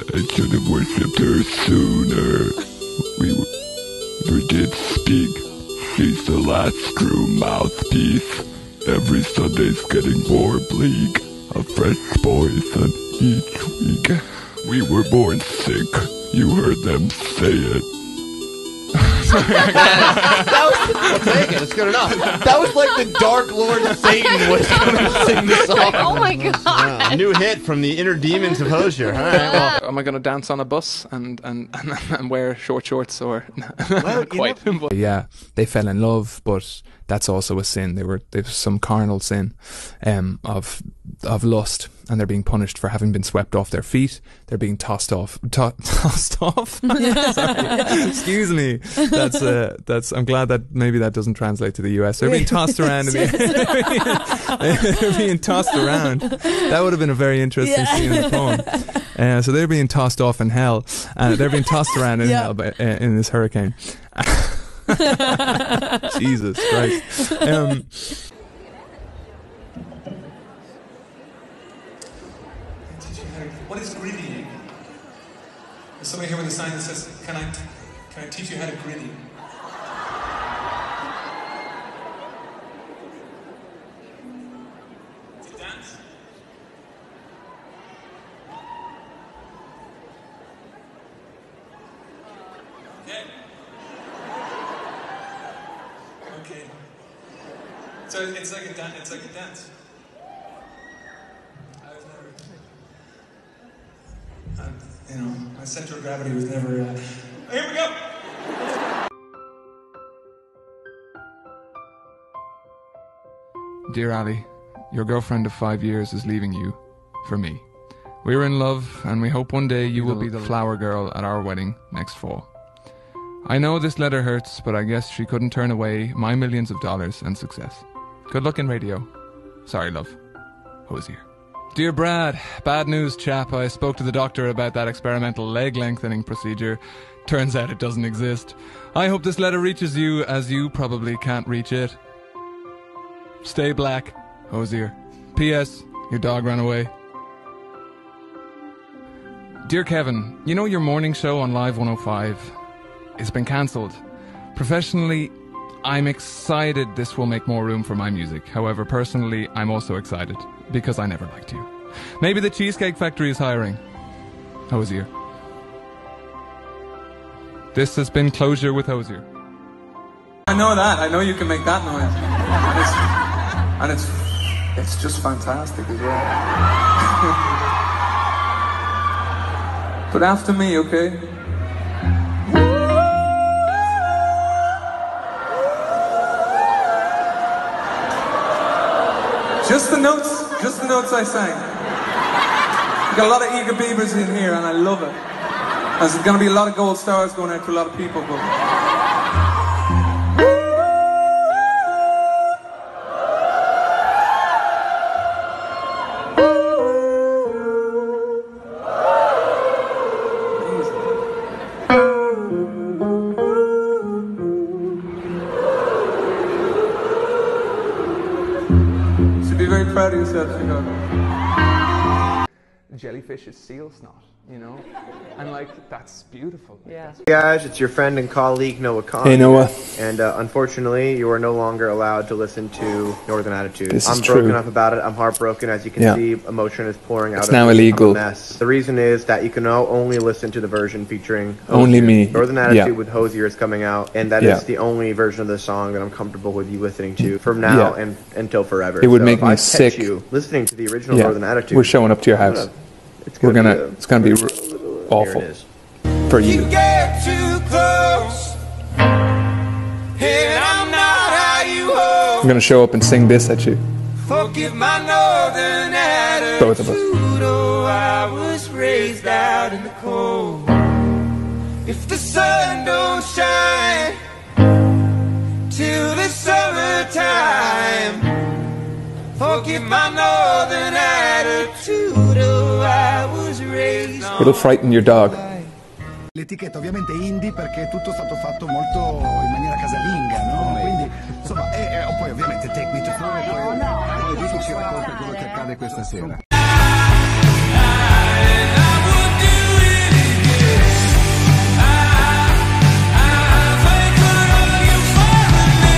I should have worshipped her sooner. We never did speak. She's the last true mouthpiece. Every Sunday's getting more bleak. A fresh poison each week. We were born sick. You heard them say it. I'll take it. It's good enough. That was like the Dark Lord Satan was going to sing the song. Oh my god! New hit from the inner demons of Hozier. All right, well. Am I going to dance on a bus and wear short shorts or Well, quite? Yeah, they fell in love, but that's also a sin. They've some carnal sin of lust, and they're being punished for having been swept off their feet. They're being tossed off. Tossed off. Sorry. Excuse me. That's. I'm glad that maybe that doesn't translate to the US. They're being tossed around. They're being tossed around. That would have been a very interesting scene in the poem. So they're being tossed off in hell. They're being tossed around in hell in this hurricane. Jesus Christ. What is griddying? There's somebody here with a sign that says, can I teach you how to griddy? It's a dance. Okay. Okay. So it's like a dance. I've never, my center of gravity was never. Here we go. Dear Ali, your girlfriend of 5 years is leaving you for me. We're in love, and we hope one day you will be the flower girl at our wedding next fall. I know this letter hurts, but I guess she couldn't turn away my millions of dollars and success. Good luck in radio. Sorry, love. Hozier. Dear Brad, bad news, chap. I spoke to the doctor about that experimental leg lengthening procedure. Turns out it doesn't exist. I hope this letter reaches you, as you probably can't reach it. Stay black, Hozier. P.S. Your dog ran away. Dear Kevin, you know your morning show on Live 105? It's been cancelled. Professionally, I'm excited this will make more room for my music. However, personally, I'm also excited, because I never liked you. Maybe the Cheesecake Factory is hiring. Hozier. This has been Closure with Hozier. I know that. I know you can make that noise. And it's just fantastic as well. But after me, okay? Just the notes I sang. We've got a lot of eager beavers in here and I love it. There's going to be a lot of gold stars going out to a lot of people. But be very proud of yourself, Chicago. Jellyfish is seal snot, you know? And like, that's beautiful. Yeah. Hey guys, it's your friend and colleague Noah Kahn. Hey Noah. And unfortunately, you are no longer allowed to listen to Northern Attitude. This is I'm broken true. up about it. I'm heartbroken. As you can Yeah. see, emotion is pouring out. It's of now me. illegal. I'm a mess. The reason is that you can now only listen to the version featuring Only Hozier. me. Northern Attitude Yeah. with Hozier is coming out, and that Yeah. is the only version of the song that I'm comfortable with you listening to from now Yeah. and until forever. It would So make if me I catch sick. you listening to the original Yeah. Northern Attitude. We're showing up to your house. It's gonna be awful Here it is. for you. Get too close, and I'm not how you hope. I'm gonna show up and sing this at you. Forgive my northern attitude. Both of us. Oh, I was raised out in the cold. If the sun don't shine till the summertime, forgive my northern attitude. Oh, I was raised. It'll frighten your dog. L'etichetta ovviamente indie perché è tutto stato fatto molto in maniera casalinga, no? Quindi, insomma, poi ovviamente Take Me to Court, poi dici ci racconta quello che accade questa sera.